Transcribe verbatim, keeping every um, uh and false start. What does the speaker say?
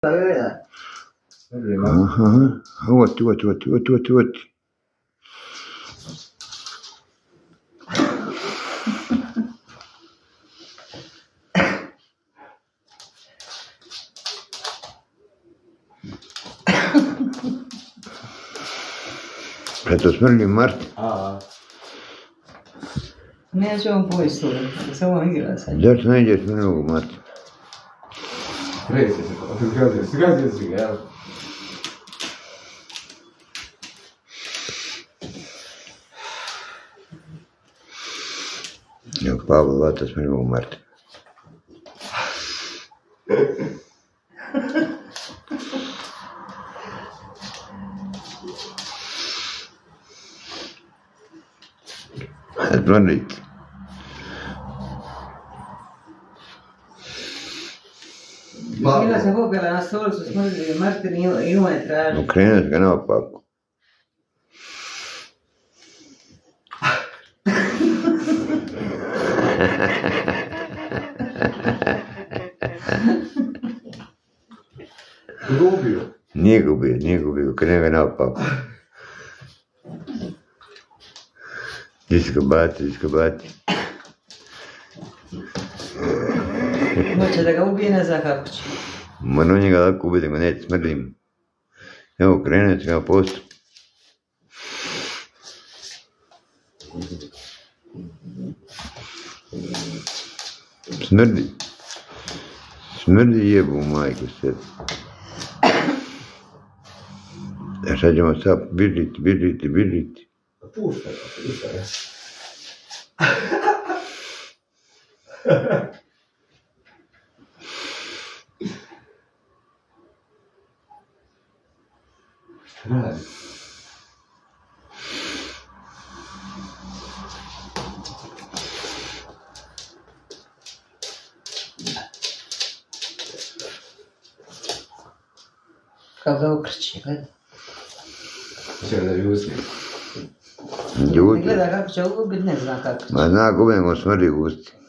Aha, oti, oti, oti, oti, oti, oti. Kad to smrdi Martin? Aa. Neću vam poistuti, samo igra sad. Zašto ne ideš mnogo, Martin? Presi se, zgazio, zgazio si ga, jel? Evo, Pavlo, vata smrdi Martin. Smrdite. Bila sam popela na stolicu, smrdili Martin i ovo je tražio. Okrenuti ga naopako. Gubio. Nije gubio, nije gubio, okrenu ga naopako. Iskabati, iskabati. Hoće da ga ubije, ne zna kako će. Mano njega lako ubiti, nego neće smrdim. Evo, krenuti ga postup. Smrdi. Smrdi jebu majku sebi. A sad ćemo sad bižiti, bižiti, bižiti. Puštaj ga, puštaj ga. Šta radi? Kao ga okreće, gleda. Će da ljuzi. Ljudi. Gleda kako će ubiti, ne zna kako će. Ma zna gubimo smrdi u usti.